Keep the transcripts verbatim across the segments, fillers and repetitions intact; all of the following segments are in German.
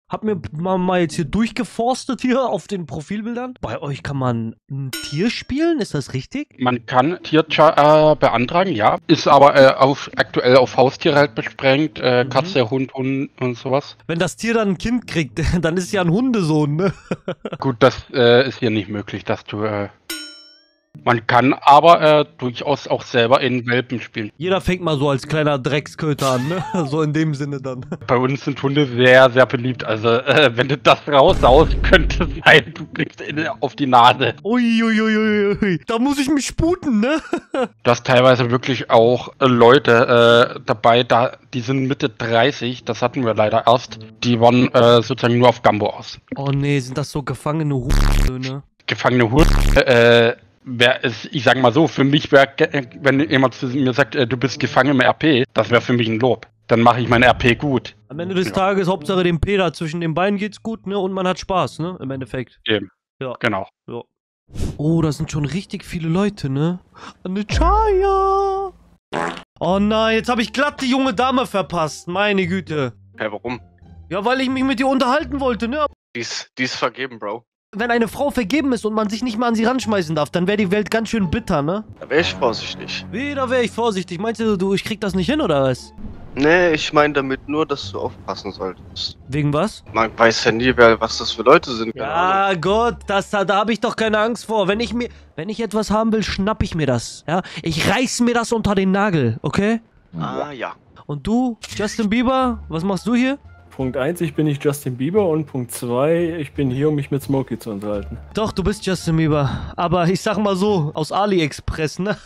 hab mir mal, mal jetzt hier durchgeforstet hier auf den Profilbildern. Bei euch kann man ein Tier spielen, ist das richtig? Man kann Tier äh, beantragen, ja. Ist aber äh, auf, aktuell auf Haustiere halt beschränkt. Äh, Mhm. Katze, Hund, Hund und sowas. Wenn das Tier dann ein Kind kriegt, dann ist es ja ein Hundesohn, ne? Gut, das äh, ist hier nicht möglich, dass du... Äh, man kann aber äh, durchaus auch selber in Welpen spielen. Jeder fängt mal so als kleiner Drecksköter an, ne? So in dem Sinne dann. Bei uns sind Hunde sehr, sehr beliebt. Also, äh, wenn du das raussaust, könnte es sein, du kriegst in, auf die Nase. Uiuiuiui, ui, ui. Da muss ich mich sputen, ne? Du hast teilweise wirklich auch äh, Leute äh, dabei, da, die sind Mitte dreißig, das hatten wir leider erst. Die waren äh, sozusagen nur auf Gambo aus. Oh nee, sind das so gefangene Hurensohne? Gefangene Hunde, äh, Wär es, ich sag mal so, für mich wäre, wenn jemand zu mir sagt, äh, du bist gefangen im R P, das wäre für mich ein Lob. Dann mache ich mein R P gut. Am Ende des Ja. Tages, Hauptsache dem Peter zwischen den Beinen geht's gut, ne? Und man hat Spaß, ne? Im Endeffekt. Eben. Ja. Genau. Ja. Oh, da sind schon richtig viele Leute, ne? Eine Chaya! Oh nein, jetzt habe ich glatt die junge Dame verpasst. Meine Güte. Hä, warum? Ja, weil ich mich mit ihr unterhalten wollte, ne? Die ist, die ist vergeben, Bro. Wenn eine Frau vergeben ist und man sich nicht mal an sie ranschmeißen darf, dann wäre die Welt ganz schön bitter, ne? Da wäre ich vorsichtig. Wie, da wäre ich vorsichtig. Meinst du, du, ich krieg das nicht hin, oder was? Nee, ich meine damit nur, dass du aufpassen solltest. Wegen was? Man weiß ja nie, wer, was das für Leute sind. keine Ahnung. Ja, Gott, das, da, da habe ich doch keine Angst vor. Wenn ich mir, wenn ich etwas haben will, schnapp ich mir das. Ja, ich reiß mir das unter den Nagel, okay? Ah, ja. Und du, Justin Bieber, was machst du hier? Punkt eins, ich bin nicht Justin Bieber und Punkt zwei, ich bin hier, um mich mit Smokey zu unterhalten. Doch, du bist Justin Bieber. Aber ich sag mal so, aus AliExpress, ne?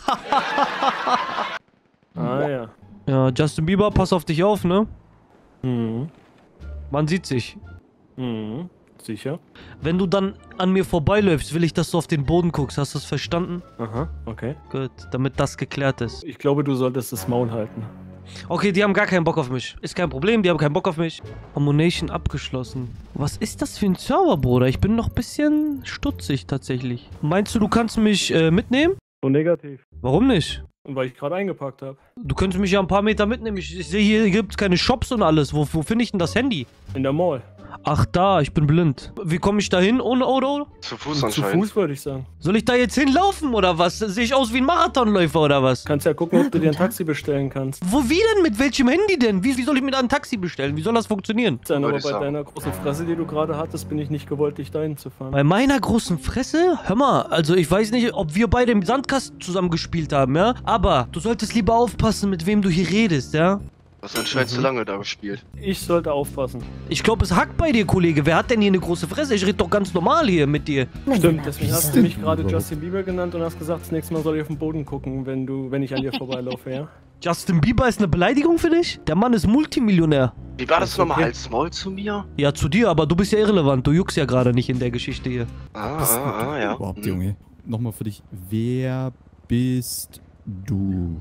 Ah ja. Ja, Justin Bieber, pass auf dich auf, ne? Mhm. Man sieht sich. Mhm. Sicher. Wenn du dann an mir vorbeiläufst, will ich, dass du auf den Boden guckst. Hast du es verstanden? Aha, okay. Gut, damit das geklärt ist. Ich glaube, du solltest das Maul halten. Okay, die haben gar keinen Bock auf mich. Ist kein Problem, die haben keinen Bock auf mich. Ammunition abgeschlossen. Was ist das für ein Server, Bruder? Ich bin noch ein bisschen stutzig tatsächlich. Meinst du, du kannst mich äh, mitnehmen? So negativ. Warum nicht? Und weil ich gerade eingepackt habe. Du könntest mich ja ein paar Meter mitnehmen. Ich, ich sehe, hier gibt es keine Shops und alles. Wo, wo finde ich denn das Handy? In der Mall. Ach, da, ich bin blind. Wie komme ich da hin ohne Auto? Zu Fuß Zu anscheinend. Fuß würde ich sagen. Soll ich da jetzt hinlaufen oder was? Sehe ich aus wie ein Marathonläufer oder was? Kannst ja gucken, ob du dir ein Taxi bestellen kannst. Wo, wie denn? Mit welchem Handy denn? Wie, wie soll ich mir da ein Taxi bestellen? Wie soll das funktionieren? Dann Würde aber ich bei sagen. deiner großen Fresse, die du gerade hattest, bin ich nicht gewollt, dich dahin zu fahren. Bei meiner großen Fresse? Hör mal, also ich weiß nicht, ob wir beide im Sandkasten zusammen gespielt haben, ja? Aber du solltest lieber aufpassen, mit wem du hier redest, ja? Du hast anscheinend zu lange da gespielt. Ich sollte aufpassen. Ich glaube, es hackt bei dir, Kollege. Wer hat denn hier eine große Fresse? Ich rede doch ganz normal hier mit dir. Stimmt, deswegen hast du mich gerade Justin Bieber genannt und hast gesagt, das nächste Mal soll ich auf den Boden gucken, wenn du, wenn ich an dir vorbeilaufe, ja? Justin Bieber ist eine Beleidigung für dich? Der Mann ist Multimillionär. Wie war das Okay. nochmal als Maul zu mir? Ja, zu dir, aber du bist ja irrelevant. Du juckst ja gerade nicht in der Geschichte hier. Ah, Was ah, ah, ja. Überhaupt, Hm. Junge. Nochmal für dich. Wer bist du?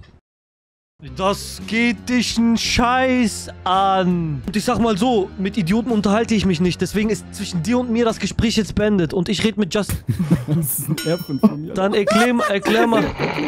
Das geht dich n Scheiß an. Und ich sag mal so, mit Idioten unterhalte ich mich nicht. Deswegen ist zwischen dir und mir das Gespräch jetzt beendet. Und ich rede mit Justin. Das ist ein Erfund von mir. Dann erklär, erklär mal,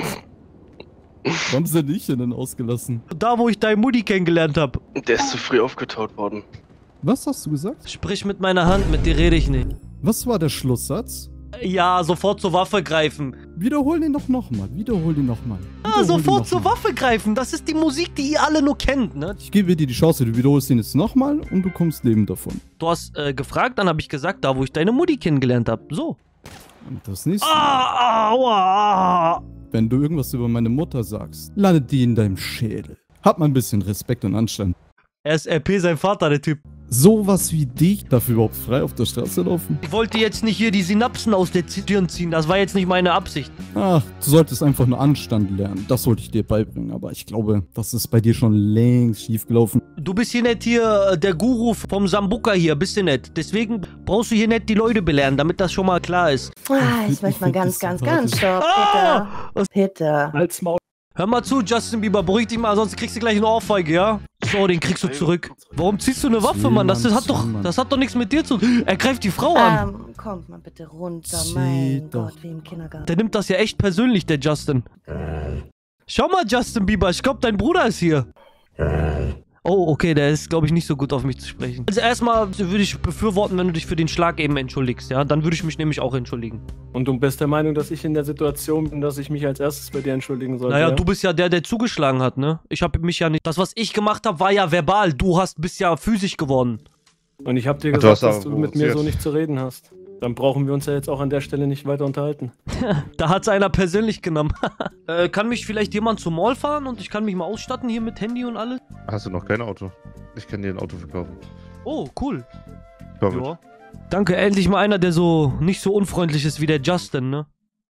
Warum ist er nicht denn ausgelassen? da wo ich deine Mutti kennengelernt habe. Der ist zu früh aufgetaut worden. Was hast du gesagt? Sprich mit meiner Hand, mit dir rede ich nicht. Was war der Schlusssatz? Ja, sofort zur Waffe greifen. Wiederhol den doch nochmal. Wiederhol den nochmal. Ah, sofort zur Waffe greifen. Das ist die Musik, die ihr alle nur kennt, ne? Ich gebe dir die Chance, du wiederholst den jetzt nochmal und du kommst lebend davon. Du hast äh, gefragt, dann habe ich gesagt, da wo ich deine Mutti kennengelernt habe. So. Und das nächste Mal, Ah, aua. wenn du irgendwas über meine Mutter sagst, landet die in deinem Schädel. Hab mal ein bisschen Respekt und Anstand. Er ist R P, sein Vater, der Typ. Sowas wie dich, darf überhaupt frei auf der Straße laufen? Ich wollte jetzt nicht hier die Synapsen aus der Stirn ziehen. Das war jetzt nicht meine Absicht. Ach, du solltest einfach nur Anstand lernen. Das sollte ich dir beibringen. Aber ich glaube, das ist bei dir schon längst schiefgelaufen. Du bist hier nicht hier äh, der Guru vom Sambuka hier, bist du nicht. Deswegen brauchst du hier nicht die Leute belehren, damit das schon mal klar ist. Ah, jetzt möchte man ganz, ganz, ganz stopp. Ah! Bitte. Bitte. Als Maul. Hör mal zu, Justin Bieber, beruhig dich mal, sonst kriegst du gleich eine Ohrfeige, ja? So, den kriegst du zurück. Warum ziehst du eine Waffe, Mann? Das, das, hat doch, das hat doch nichts mit dir zu tun. Er greift die Frau an. Ähm, kommt mal bitte runter. Zieh Mein doch. Gott, wie im Kindergarten. Der nimmt das ja echt persönlich, der Justin. Schau mal, Justin Bieber, ich glaube, dein Bruder ist hier. Oh, okay, der ist, glaube ich, nicht so gut auf mich zu sprechen. Also erstmal würde ich befürworten, wenn du dich für den Schlag eben entschuldigst, ja? Dann würde ich mich nämlich auch entschuldigen. Und du bist der Meinung, dass ich in der Situation bin, dass ich mich als erstes bei dir entschuldigen sollte? Naja, ja? du bist ja der, der zugeschlagen hat, ne? Ich habe mich ja nicht... Das, was ich gemacht habe, war ja verbal. Du hast, bist ja physisch geworden. Und ich habe dir Ach, gesagt, du hast dass du aber mit mir so provoziert. nicht zu reden hast. Dann brauchen wir uns ja jetzt auch an der Stelle nicht weiter unterhalten. Da hat's einer persönlich genommen. äh, kann mich vielleicht jemand zum Mall fahren und ich kann mich mal ausstatten hier mit Handy und alles? Hast du noch kein Auto? Ich kann dir ein Auto verkaufen. Oh, cool. Komm mit. Ja. Danke, endlich mal einer, der so nicht so unfreundlich ist wie der Justin, ne?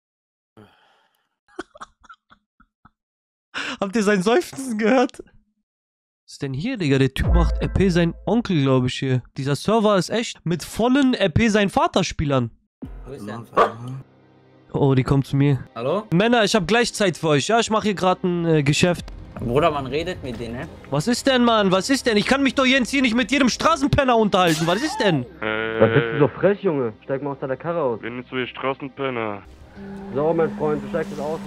Habt ihr sein Seufzen gehört? Was ist denn hier, Digga? Der Typ macht R P sein Onkel, glaube ich, hier. Dieser Server ist echt mit vollen R P sein Vater-Spielern. Wo ist der? Oh, die kommt zu mir. Hallo? Männer, ich habe gleich Zeit für euch, ja? Ich mache hier gerade ein äh, Geschäft. Bruder, man redet mit denen, ne? Was ist denn, Mann? Was ist denn? Ich kann mich doch jetzt hier nicht mit jedem Straßenpenner unterhalten. Was ist denn? Äh, Was bist du so frech, Junge? Steig mal aus deiner Karre aus. bin nicht so ihr Straßenpenner. So, mein Freund, du steigst jetzt aus.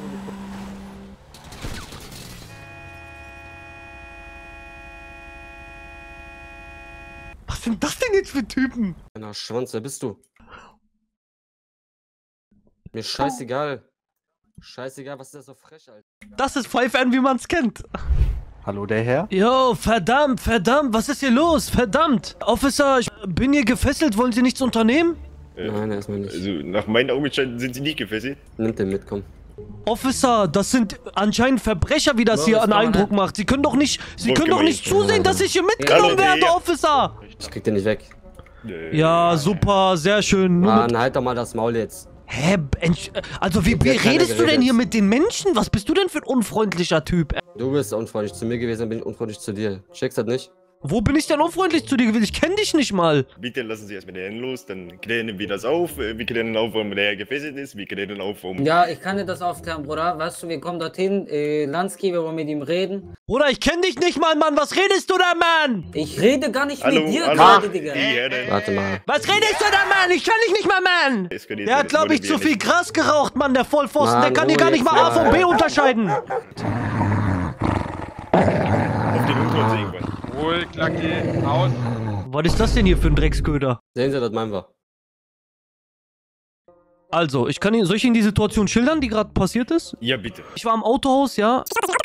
Was sind das denn jetzt für Typen? Na, Schwanz, wer bist du? Mir scheißegal. Scheißegal, was ist das so frech, Alter? Das ist five N, wie man's kennt. Hallo, der Herr? Jo, verdammt, verdammt, was ist hier los? Verdammt. Officer, ich bin hier gefesselt, wollen Sie nichts unternehmen? Nein, erstmal nicht. Also, nach meinen Augenschein sind sie nicht gefesselt. Nimm den mit, komm. Officer, das sind anscheinend Verbrecher, wie das Los, hier einen komm mal Eindruck her. macht. Sie können doch nicht, Sie Los, können doch komm mal nicht hier. zusehen, dass ich hier mitgenommen Hallo, werde, der- Officer. Ich krieg den nicht weg. Ja, super, sehr schön. Nur mit Mann, halt doch mal das Maul jetzt. Hä, Entsch- also wie, wie Ich hab keine redest du denn geredet. hier mit den Menschen? Was bist du denn für ein unfreundlicher Typ? Du bist unfreundlich zu mir gewesen, dann bin ich unfreundlich zu dir. Checkst das nicht? Wo bin ich denn unfreundlich zu dir gewesen? Ich kenne dich nicht mal. Bitte lassen Sie erst mit denen los, dann klären wir das auf. Wir klären auf, warum der gefesselt ist. Wir klären auf, warum... Ja, ich kann dir das aufklären, Bruder. Weißt du, wir kommen dorthin, äh, Lansky, wir wollen mit ihm reden. Bruder, ich kenne dich nicht mal, Mann. Was redest du da, Mann? Ich rede gar nicht Hallo, mit dir hallo. gerade, Digga. Die Herde. Warte mal. Was redest du da, Mann? Ich kann dich nicht mal, Mann. Eskaliert Der hat, das glaube ich, wollen zu wir viel nicht. Gras geraucht, Mann, der Vollpfosten. Der Mann, kann dir gar Ruhe nicht mal jetzt A von B mal. unterscheiden. Auf den Unkraut irgendwann. Ruhig, Lucky, aus. Was ist das denn hier für ein Drecksköder? Sehen Sie, das meinen wir. Also, ich kann Ihnen, soll ich Ihnen die Situation schildern, die gerade passiert ist? Ja, bitte. Ich war im Autohaus, ja.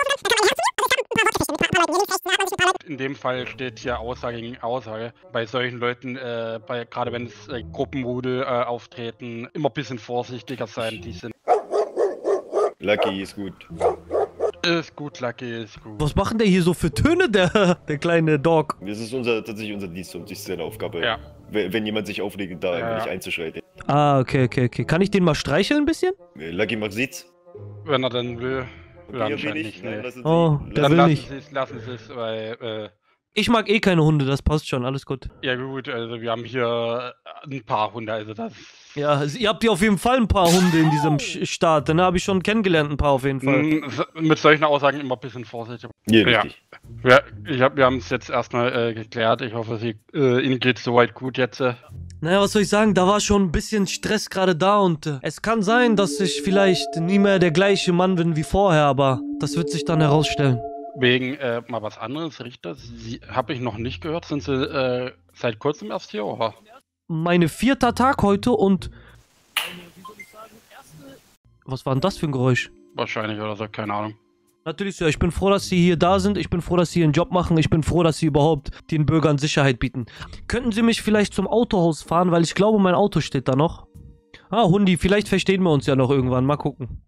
In dem Fall steht hier Aussage gegen Aussage. Bei solchen Leuten, äh, bei, gerade wenn es äh, Gruppenrudel äh, auftreten, immer ein bisschen vorsichtiger sein. Die sind. Lucky ist gut. Ist gut, Lucky, ist gut. Was machen der hier so für Töne, der, der kleine Dog? Das ist unser, tatsächlich unser Dienst und ist seine Aufgabe. Ja. Wenn wenn jemand sich auflegt, da Ja. nicht einzuschreiten. Ah, okay, okay, okay. Kann ich den mal streicheln ein bisschen? Äh, Lucky macht Sitz. Wenn er dann will. Will Ja, anscheinend will nicht, ich. Nein, ne. lassen Sie. Oh, lassen der Dann will lassen nicht. Sie es, lassen Sie es, weil, äh, Ich mag eh keine Hunde, das passt schon, alles gut. ja gut, also wir haben hier ein paar Hunde, also das... Ja, ihr habt ja auf jeden Fall ein paar Hunde in diesem Sch- Staat, ne? Habe ich schon kennengelernt, ein paar auf jeden Fall. Mm, so- Mit solchen Aussagen immer ein bisschen vorsichtig. Ja, Ja. richtig. Ja, ich hab, wir haben es jetzt erstmal äh, geklärt. Ich hoffe, sie, äh, Ihnen geht soweit gut jetzt. Äh. Naja, was soll ich sagen, da war schon ein bisschen Stress gerade da und äh, es kann sein, dass ich vielleicht nie mehr der gleiche Mann bin wie vorher, aber das wird sich dann herausstellen. Wegen äh, mal was anderes, Richter, Sie habe ich noch nicht gehört. Sind Sie äh, seit kurzem erst hier, oder? Meine vierter Tag heute und... Was war denn das für ein Geräusch? Wahrscheinlich oder so, keine Ahnung. Natürlich, Sir, ich bin froh, dass Sie hier da sind. Ich bin froh, dass Sie Ihren Job machen. Ich bin froh, dass Sie überhaupt den Bürgern Sicherheit bieten. Könnten Sie mich vielleicht zum Autohaus fahren, weil ich glaube, mein Auto steht da noch. Ah, Hundi, vielleicht verstehen wir uns ja noch irgendwann. Mal gucken.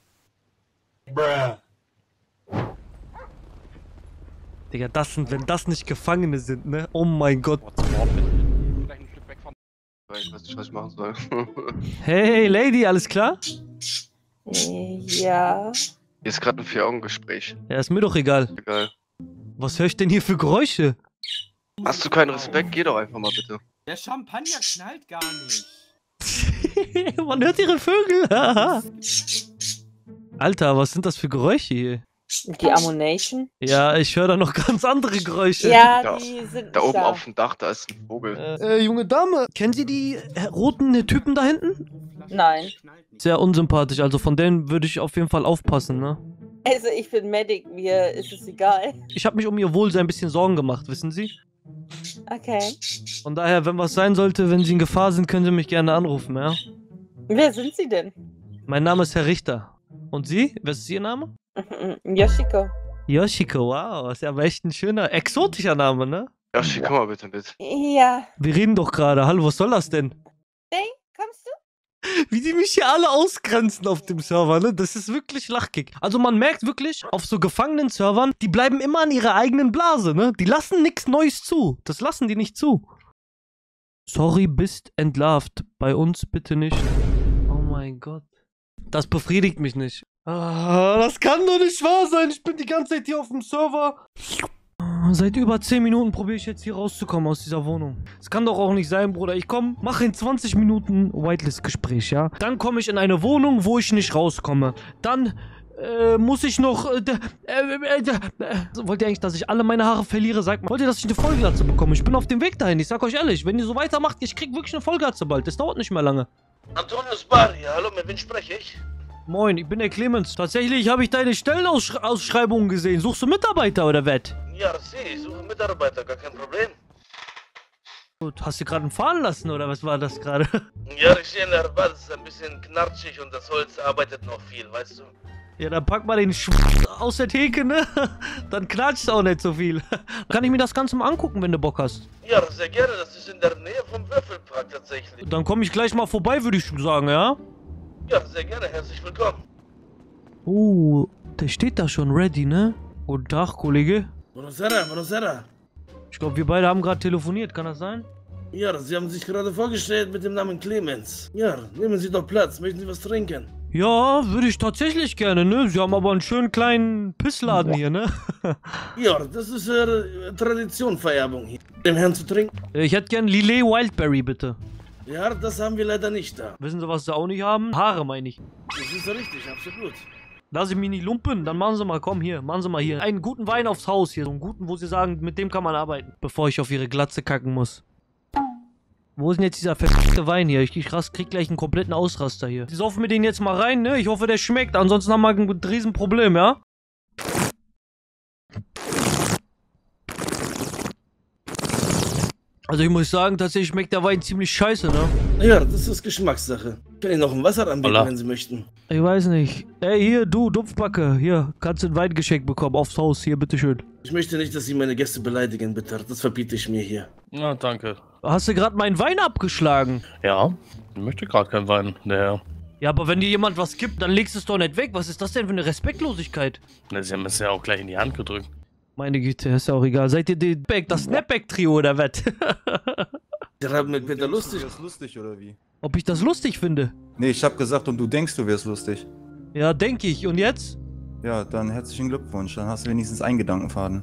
Digga, das sind, wenn das nicht Gefangene sind, ne? Oh mein Gott. Vielleicht ein Stück weg von... Ich weiß nicht, was ich machen soll. Hey, Lady, alles klar? Ja. Hier ist gerade ein Vier-Augen-Gespräch. Ja, ist mir doch egal. Egal. Was höre ich denn hier für Geräusche? Hast du keinen Respekt? Geh doch einfach mal bitte. Der Champagner knallt gar nicht. Man hört ihre Vögel. Alter, was sind das für Geräusche hier? Die Ammunition? Ja, ich höre da noch ganz andere Geräusche. Ja, Da, die sind da nicht oben da. auf dem Dach, da ist ein Vogel. Äh, äh, junge Dame, kennen Sie die äh, roten Typen da hinten? Nein. Sehr unsympathisch, also von denen würde ich auf jeden Fall aufpassen, ne? Also ich bin Medic, mir ist es egal. Ich habe mich um ihr Wohlsein ein bisschen Sorgen gemacht, wissen Sie? Okay. Von daher, wenn was sein sollte, wenn Sie in Gefahr sind, können Sie mich gerne anrufen, ja? Wer sind Sie denn? Mein Name ist Herr Richter. Und Sie? Was ist Ihr Name? Yoshiko. Yoshiko, wow. Ist ja aber echt ein schöner, exotischer Name, ne? Yoshi, komm mal bitte mit. Ja. Wir reden doch gerade. Hallo, was soll das denn? Hey, kommst du? Wie die mich hier alle ausgrenzen auf dem Server, ne? Das ist wirklich Lachkick. Also man merkt wirklich, auf so gefangenen Servern, die bleiben immer an ihrer eigenen Blase, ne? Die lassen nichts Neues zu. Das lassen die nicht zu. Sorry, bist entlarvt. Bei uns bitte nicht. Oh mein Gott. Das befriedigt mich nicht. Ah, das kann doch nicht wahr sein. Ich bin die ganze Zeit hier auf dem Server. Seit über zehn Minuten probiere ich jetzt hier rauszukommen aus dieser Wohnung. Es kann doch auch nicht sein, Bruder. Ich komme, mache in zwanzig Minuten Whitelist-Gespräch, ja? Dann komme ich in eine Wohnung, wo ich nicht rauskomme. Dann äh, muss ich noch... Äh, äh, äh, äh, wollt ihr eigentlich, dass ich alle meine Haare verliere? Sagt mal, wollt ihr, dass ich eine Vollglatze bekomme? Ich bin auf dem Weg dahin. Ich sag euch ehrlich, wenn ihr so weitermacht, ich krieg wirklich eine Vollglatze bald. Das dauert nicht mehr lange. Antonius Bar hier. Hallo, mit wem spreche ich? Moin, ich bin der Clemens. Tatsächlich habe ich deine Stellenausschreibungen gesehen. Suchst du Mitarbeiter oder was? Ja, sie, ich suche Mitarbeiter, gar kein Problem. Gut, hast du gerade einen fahren lassen oder was war das gerade? Ja, ich sehe in der Bad, es ist ein bisschen knatschig und das Holz arbeitet noch viel, weißt du? Ja, dann pack mal den Sch aus der Theke, ne? Dann knatscht auch nicht so viel. Kann ich mir das Ganze mal angucken, wenn du Bock hast? Ja, sehr gerne, das ist in der Nähe vom Würfelpark tatsächlich. Dann komme ich gleich mal vorbei, würde ich sagen, ja? Ja, sehr gerne, herzlich willkommen. Oh, der steht da schon ready, ne? Guten Tag, Kollege. Buonasera, buonasera. Ich glaube, wir beide haben gerade telefoniert, kann das sein? Ja, Sie haben sich gerade vorgestellt mit dem Namen Clemens. Ja, nehmen Sie doch Platz. Möchten Sie was trinken? Ja, würde ich tatsächlich gerne, ne? Sie haben aber einen schönen kleinen Pissladen hier, ne? Ja, das ist äh, Tradition, Vererbung hier. Dem Herrn zu trinken? Ich hätte gern Lillet Wildberry, bitte. Ja, das haben wir leider nicht da. Wissen Sie, was Sie auch nicht haben? Haare, meine ich. Das ist richtig, absolut. Lass ich mich nicht lumpen, dann machen Sie mal, komm hier, machen Sie mal hier. Einen guten Wein aufs Haus hier, so einen guten, wo Sie sagen, mit dem kann man arbeiten. Bevor ich auf Ihre Glatze kacken muss. Wo ist denn jetzt dieser verfickte Wein hier? Ich, ich krieg gleich einen kompletten Ausraster hier. Sie saufen mir den jetzt mal rein, ne? Ich hoffe, der schmeckt, ansonsten haben wir ein Riesenproblem, ja? Also ich muss sagen, tatsächlich schmeckt der Wein ziemlich scheiße, ne? Ja, das ist Geschmackssache. Ich kann Ihnen noch ein Wasser anbieten, Holla. wenn Sie möchten. Ich weiß nicht. Ey, hier, du, Dumpfbacke. Hier, kannst du ein Weingeschenk bekommen aufs Haus. Hier, bitteschön. Ich möchte nicht, dass Sie meine Gäste beleidigen, bitte. Das verbiete ich mir hier. Ja, danke. Hast du gerade meinen Wein abgeschlagen? Ja, ich möchte gerade keinen Wein, der Herr. Ja, aber wenn dir jemand was gibt, dann legst du es doch nicht weg. Was ist das denn für eine Respektlosigkeit? Na, Sie haben es ja auch gleich in die Hand gedrückt. Meine Güte, ist ja auch egal. Seid ihr die Back, das Snapback-Trio oder was? Sie haben mit Peter lustig. Du wärst lustig, oder wie? Ob ich das lustig finde? Nee, ich hab gesagt, und du denkst, du wärst lustig. Ja, denke ich. Und jetzt? Ja, dann herzlichen Glückwunsch. Dann hast du wenigstens einen Gedankenfaden.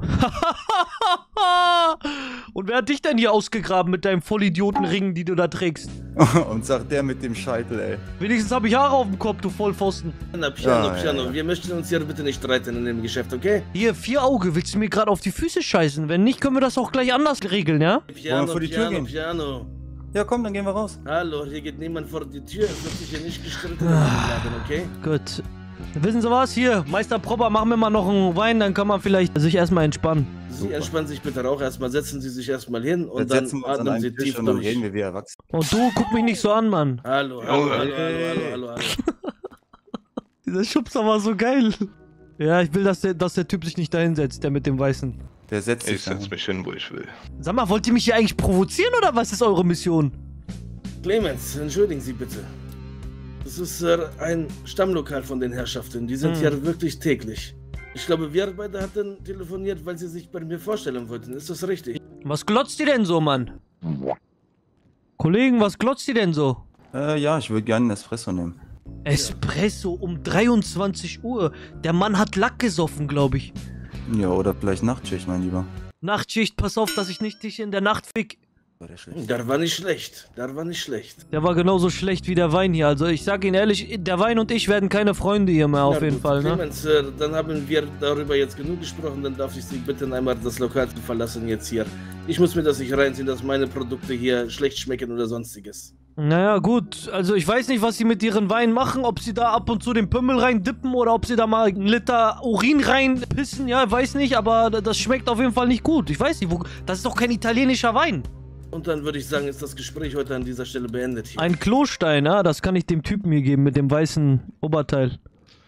Und wer hat dich denn hier ausgegraben mit deinem Vollidiotenring, die du da trägst? Und sagt der mit dem Scheitel, ey. Wenigstens habe ich Haare auf dem Kopf, du Vollpfosten. Na, Piano, Ja, Piano. ja, ja. Wir möchten uns hier bitte nicht streiten in dem Geschäft, okay? Hier, vier Auge, willst du mir gerade auf die Füße scheißen? Wenn nicht, können wir das auch gleich anders regeln, ja? Piano, Wollen wir vor die Tür Piano, gehen? Piano. Ja, komm, dann gehen wir raus. Hallo, hier geht niemand vor die Tür. Es wird sich hier nicht gestritten in dem Laden, okay? Gut. Wissen Sie was? Hier, Meister Propper, machen wir mal noch einen Wein, dann kann man vielleicht sich erstmal entspannen. Sie entspannen sich bitte auch erstmal, setzen Sie sich erstmal hin und Jetzt dann setzen wir uns an atmen einen Sie Tisch tief und dann durch. reden wir wie erwachsen. Und du, guck mich nicht so an, Mann. Hallo, hallo, hallo, hallo, hallo, hallo, hallo. Dieser Schubser war so geil. Ja, ich will, dass der, dass der Typ sich nicht da hinsetzt, der mit dem Weißen. Der setzt sich Ich setz mich hin, wo ich will. Sag mal, wollt ihr mich hier eigentlich provozieren oder was ist eure Mission? Clemens, entschuldigen Sie bitte. Das ist äh, ein Stammlokal von den Herrschaften. Die sind Hm. hier wirklich täglich. Ich glaube, wir beide hatten telefoniert, weil Sie sich bei mir vorstellen wollten. Ist das richtig? Was glotzt ihr denn so, Mann? Kollegen, was glotzt ihr denn so? Äh, ja, ich würde gerne einen Espresso nehmen. Espresso um dreiundzwanzig Uhr. Der Mann hat Lack gesoffen, glaube ich. Ja, oder vielleicht Nachtschicht, mein Lieber. Nachtschicht, pass auf, dass ich nicht dich in der Nacht fick. War der schlecht? Der war nicht schlecht. Der war nicht schlecht. Der war genauso schlecht wie der Wein hier. Also ich sag Ihnen ehrlich, der Wein und ich werden keine Freunde hier mehr, auf Na jeden gut, Fall, ne? Clemens, äh, dann haben wir darüber jetzt genug gesprochen. Dann darf ich Sie bitten, einmal das Lokal zu verlassen jetzt hier. Ich muss mir das nicht reinziehen, dass meine Produkte hier schlecht schmecken oder sonstiges. Naja, gut. Also ich weiß nicht, was sie mit ihren Weinen machen. Ob sie da ab und zu den Pümmel reindippen oder ob sie da mal einen Liter Urin reinpissen. Ja, weiß nicht, aber das schmeckt auf jeden Fall nicht gut. Ich weiß nicht, wo... Das ist doch kein italienischer Wein. Und dann würde ich sagen, ist das Gespräch heute an dieser Stelle beendet hier. Ein Klostein, ja? Das kann ich dem Typen hier geben mit dem weißen Oberteil.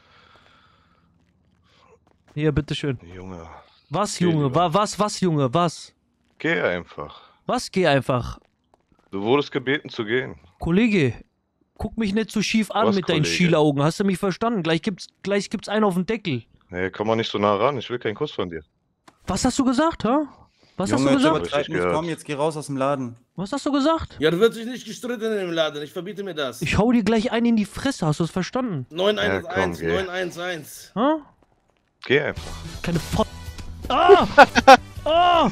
Hier, bitteschön. Junge. Was, Junge? Wa was, was, Junge? Was? Geh einfach. Was, geh einfach? Du wurdest gebeten zu gehen. Kollege, guck mich nicht so schief an Was, mit deinen Kollege? Schielaugen. Hast du mich verstanden? Gleich gibt's, gleich gibt's einen auf den Deckel. Nee, komm mal nicht so nah ran. Ich will keinen Kuss von dir. Was hast du gesagt, hä? Was Junge, hast du gesagt? übertreib nicht, komm, jetzt geh raus aus dem Laden. Was hast du gesagt? Ja, da wird sich nicht gestritten im Laden. Ich verbiete mir das. Ich hau dir gleich einen in die Fresse. Hast du es verstanden? neun eins eins, Ja, komm, geh. neun eins eins. Hä? Geh einfach. Keine Fo... Ah! Ah!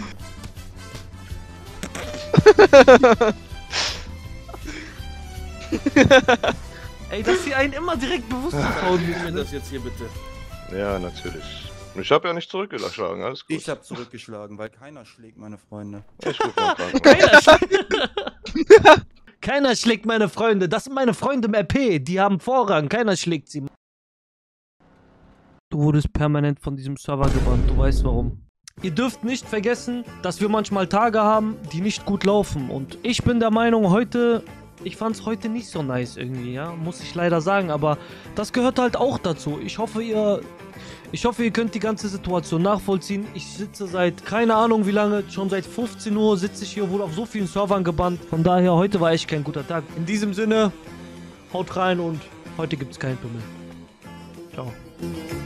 Ey, dass sie einen immer direkt bewusst Hauen Sie mir das jetzt hier bitte. Ja, natürlich. Ich habe ja nicht zurückgeschlagen, alles gut. Ich hab zurückgeschlagen, weil keiner schlägt meine Freunde. Ich ruf mal dran. Keiner schlägt... Keiner schlägt meine Freunde. Das sind meine Freunde im R P. Die haben Vorrang. Keiner schlägt sie. Du wurdest permanent von diesem Server gebannt. Du weißt warum. Ihr dürft nicht vergessen, dass wir manchmal Tage haben, die nicht gut laufen. Und ich bin der Meinung, heute... Ich fand's heute nicht so nice irgendwie, ja. Muss ich leider sagen. Aber das gehört halt auch dazu. Ich hoffe, ihr... Ich hoffe, ihr könnt die ganze Situation nachvollziehen. Ich sitze seit, keine Ahnung wie lange, schon seit fünfzehn Uhr sitze ich hier, wurde auf so vielen Servern gebannt. Von daher, heute war echt kein guter Tag. In diesem Sinne, haut rein und heute gibt's keinen Pimmel. Ciao.